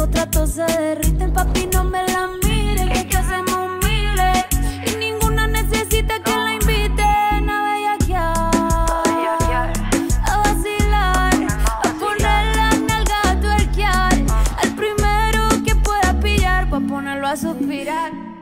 los tratos se derriten, papi, no me la mires, que hacemos miles. Y ninguna necesita que la inviten a bellaquear, a vacilar, a poner la nalga a tuerquear. Al primero que pueda pillar, pa' ponerlo a suspirar.